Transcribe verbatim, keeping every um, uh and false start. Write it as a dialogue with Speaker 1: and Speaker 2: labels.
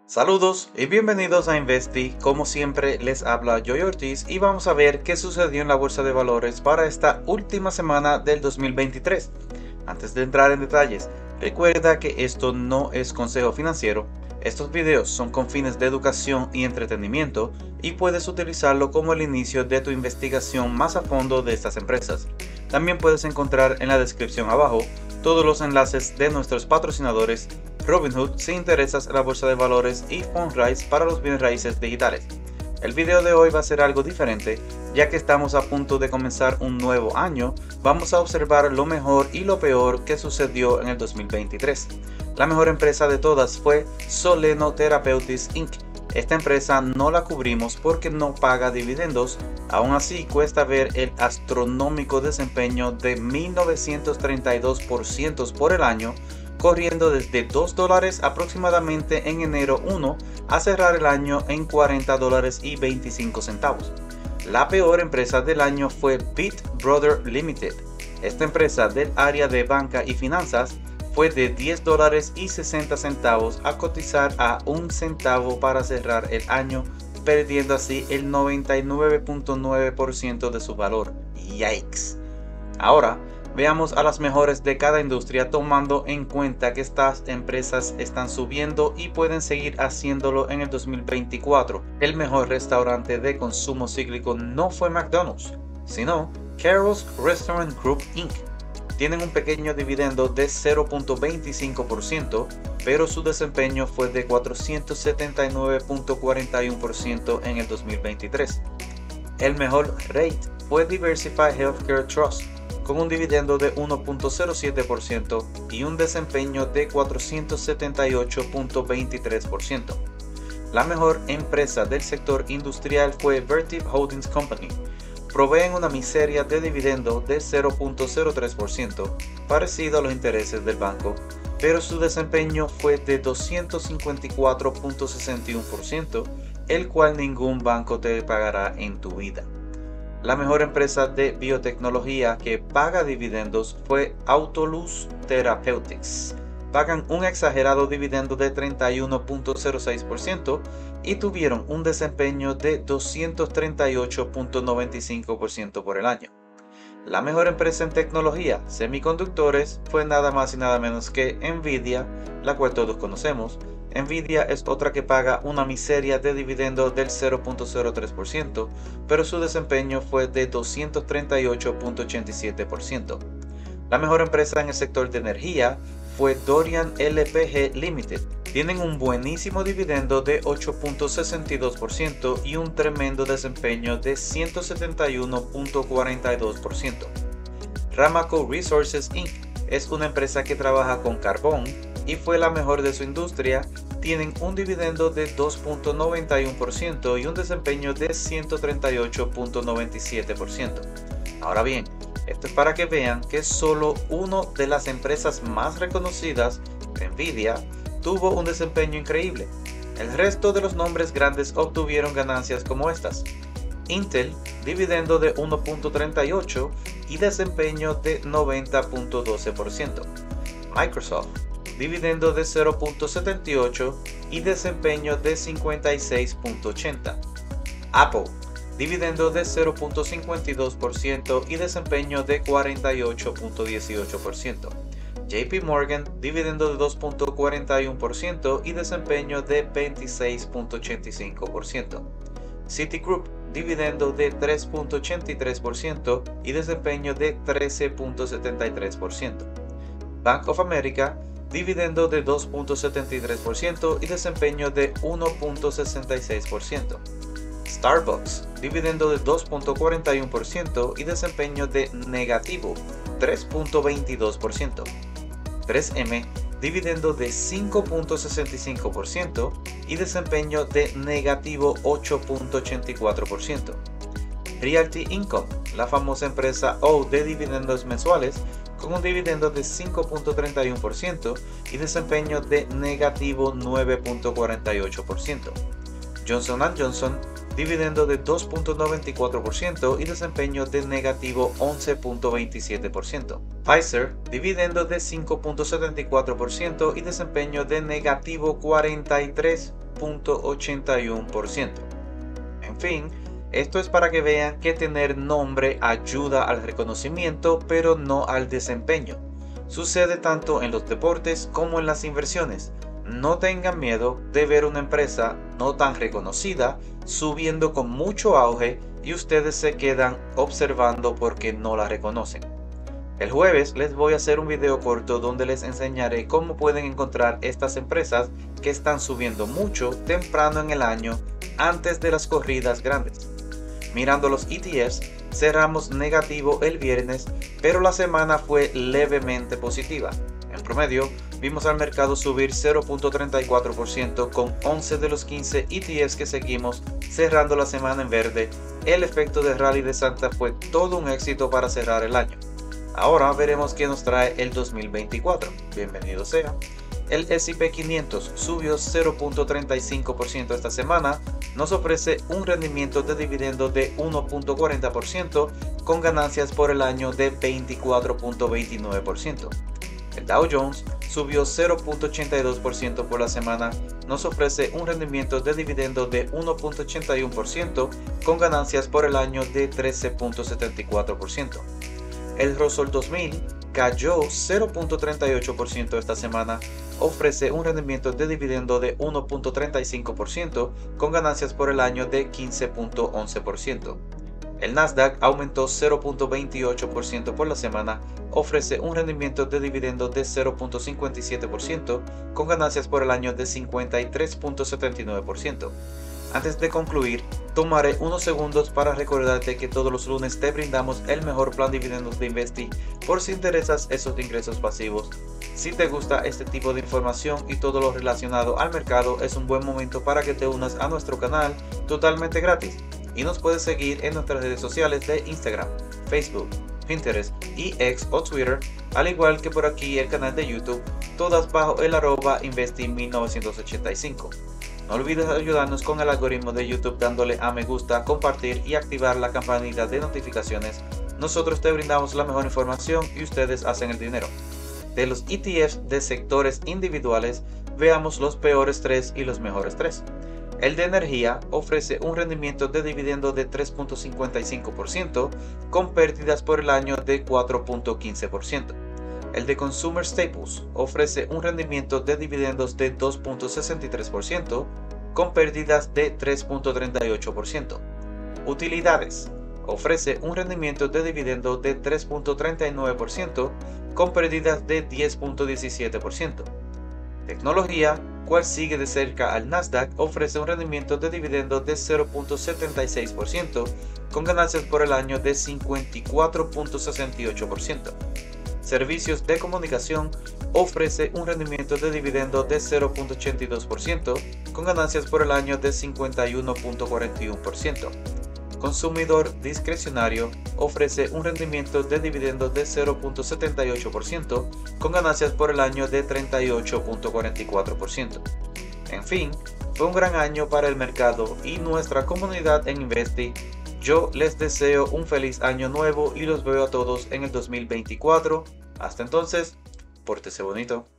Speaker 1: Saludos y bienvenidos a Investi. Como siempre les habla Joy Ortiz y vamos a ver qué sucedió en la bolsa de valores para esta última semana del dos mil veintitrés. Antes de entrar en detalles, recuerda que esto no es consejo financiero. Estos videos son con fines de educación y entretenimiento y puedes utilizarlo como el inicio de tu investigación más a fondo de estas empresas. También puedes encontrar en la descripción abajo todos los enlaces de nuestros patrocinadores Robinhood si interesas en la bolsa de valores y Fundrise para los bienes raíces digitales. El video de hoy va a ser algo diferente, ya que estamos a punto de comenzar un nuevo año. Vamos a observar lo mejor y lo peor que sucedió en el dos mil veintitrés. La mejor empresa de todas fue Soleno Therapeutics incorporated. Esta empresa no la cubrimos porque no paga dividendos, aún así cuesta ver el astronómico desempeño de mil novecientos treinta y dos por ciento por el año, corriendo desde dos dólares aproximadamente en enero uno a cerrar el año en cuarenta dólares y veinticinco centavos. La peor empresa del año fue Bit Brother Limited. Esta empresa del área de banca y finanzas fue de diez dólares y sesenta centavos a cotizar a un centavo para cerrar el año, perdiendo así el noventa y nueve punto nueve por ciento de su valor. Yikes. Ahora veamos a las mejores de cada industria, tomando en cuenta que estas empresas están subiendo y pueden seguir haciéndolo en el dos mil veinticuatro. El mejor restaurante de consumo cíclico no fue McDonald's, sino Carrols Restaurant Group incorporated. Tienen un pequeño dividendo de cero punto veinticinco por ciento, pero su desempeño fue de cuatrocientos setenta y nueve punto cuarenta y uno por ciento en el dos mil veintitrés. El mejor rate fue Diversified Healthcare Trust, con un dividendo de uno punto cero siete por ciento y un desempeño de cuatrocientos setenta y ocho punto veintitrés por ciento. La mejor empresa del sector industrial fue Vertiv Holdings Company. Proveen una miseria de dividendo de cero punto cero tres por ciento, parecido a los intereses del banco, pero su desempeño fue de doscientos cincuenta y cuatro punto sesenta y uno por ciento, el cual ningún banco te pagará en tu vida. La mejor empresa de biotecnología que paga dividendos fue Autolus Therapeutics. Pagan un exagerado dividendo de treinta y uno punto cero seis por ciento y tuvieron un desempeño de doscientos treinta y ocho punto noventa y cinco por ciento por el año. La mejor empresa en tecnología, semiconductores, fue nada más y nada menos que Nvidia, la cual todos conocemos. Nvidia es otra que paga una miseria de dividendo del cero punto cero tres por ciento, pero su desempeño fue de doscientos treinta y ocho punto ochenta y siete por ciento. La mejor empresa en el sector de energía fue Dorian L P G Limited. Tienen un buenísimo dividendo de ocho punto sesenta y dos por ciento y un tremendo desempeño de ciento setenta y uno punto cuarenta y dos por ciento. Ramaco Resources incorporated es una empresa que trabaja con carbón y fue la mejor de su industria. Tienen un dividendo de dos punto noventa y uno por ciento y un desempeño de ciento treinta y ocho punto noventa y siete por ciento. Ahora bien, esto es para que vean que solo una de las empresas más reconocidas, Nvidia, tuvo un desempeño increíble. El resto de los nombres grandes obtuvieron ganancias como estas. Intel, dividendo de uno punto treinta y ocho y desempeño de noventa punto doce por ciento. Microsoft, dividendo de cero punto setenta y ocho y desempeño de cincuenta y seis punto ochenta. Apple, dividendo de cero punto cincuenta y dos por ciento y desempeño de cuarenta y ocho punto dieciocho por ciento. J P Morgan, dividendo de dos punto cuarenta y uno por ciento y desempeño de veintiséis punto ochenta y cinco por ciento. Citigroup, dividendo de tres punto ochenta y tres por ciento y desempeño de trece punto setenta y tres por ciento. Bank of America, dividendo de dos punto setenta y tres por ciento y desempeño de uno punto sesenta y seis por ciento. Starbucks, dividendo de dos punto cuarenta y uno por ciento y desempeño de negativo tres punto veintidós por ciento. tres eme, dividendo de cinco punto sesenta y cinco por ciento y desempeño de negativo ocho punto ochenta y cuatro por ciento. Realty Income, la famosa empresa O de dividendos mensuales, con un dividendo de cinco punto treinta y uno por ciento y desempeño de negativo nueve punto cuarenta y ocho por ciento. Johnson and Johnson, dividendo de dos punto noventa y cuatro por ciento y desempeño de negativo once punto veintisiete por ciento. Pfizer, dividendo de cinco punto setenta y cuatro por ciento y desempeño de negativo cuarenta y tres punto ochenta y uno por ciento. En fin, esto es para que vean que tener nombre ayuda al reconocimiento, pero no al desempeño. Sucede tanto en los deportes como en las inversiones. No tengan miedo de ver una empresa no tan reconocida subiendo con mucho auge y ustedes se quedan observando porque no la reconocen. El jueves les voy a hacer un video corto donde les enseñaré cómo pueden encontrar estas empresas que están subiendo mucho temprano en el año antes de las corridas grandes. Mirando los E T Fs, cerramos negativo el viernes, pero la semana fue levemente positiva. En promedio, vimos al mercado subir cero punto treinta y cuatro por ciento con once de los quince E T Fs que seguimos cerrando la semana en verde. El efecto de Rally de Santa fue todo un éxito para cerrar el año. Ahora veremos qué nos trae el dos mil veinticuatro. Bienvenido sea. El S y P quinientos subió cero punto treinta y cinco por ciento esta semana, nos ofrece un rendimiento de dividendo de uno punto cuarenta por ciento con ganancias por el año de veinticuatro punto veintinueve por ciento. El Dow Jones subió cero punto ochenta y dos por ciento por la semana, nos ofrece un rendimiento de dividendo de uno punto ochenta y uno por ciento con ganancias por el año de trece punto setenta y cuatro por ciento. El Russell dos mil cayó cero punto treinta y ocho por ciento esta semana, ofrece un rendimiento de dividendo de uno punto treinta y cinco por ciento con ganancias por el año de quince punto once por ciento. El Nasdaq aumentó cero punto veintiocho por ciento por la semana, ofrece un rendimiento de dividendo de cero punto cincuenta y siete por ciento con ganancias por el año de cincuenta y tres punto setenta y nueve por ciento. Antes de concluir, tomaré unos segundos para recordarte que todos los lunes te brindamos el mejor plan de dividendos de Investi por si interesas esos ingresos pasivos. Si te gusta este tipo de información y todo lo relacionado al mercado, es un buen momento para que te unas a nuestro canal totalmente gratis. Y nos puedes seguir en nuestras redes sociales de Instagram, Facebook, Pinterest y X o Twitter, al igual que por aquí el canal de YouTube, todas bajo el arroba Investi mil novecientos ochenta y cinco. No olvides ayudarnos con el algoritmo de YouTube dándole a me gusta, compartir y activar la campanita de notificaciones. Nosotros te brindamos la mejor información y ustedes hacen el dinero. De los E T Fs de sectores individuales, veamos los peores tres y los mejores tres. El de energía ofrece un rendimiento de dividendo de tres punto cincuenta y cinco por ciento con pérdidas por el año de cuatro punto quince por ciento. El de Consumer Staples ofrece un rendimiento de dividendos de dos punto sesenta y tres por ciento con pérdidas de tres punto treinta y ocho por ciento. Utilidades ofrece un rendimiento de dividendo de tres punto treinta y nueve por ciento con pérdidas de diez punto diecisiete por ciento. Tecnología, cual sigue de cerca al Nasdaq, ofrece un rendimiento de dividendo de cero punto setenta y seis por ciento con ganancias por el año de cincuenta y cuatro punto sesenta y ocho por ciento. Servicios de comunicación ofrece un rendimiento de dividendo de cero punto ochenta y dos por ciento con ganancias por el año de cincuenta y uno punto cuarenta y uno por ciento. Consumidor discrecionario ofrece un rendimiento de dividendo de cero punto setenta y ocho por ciento con ganancias por el año de treinta y ocho punto cuarenta y cuatro por ciento. En fin, fue un gran año para el mercado y nuestra comunidad en Investi. Yo les deseo un feliz año nuevo y los veo a todos en el dos mil veinticuatro. Hasta entonces, pórtese bonito.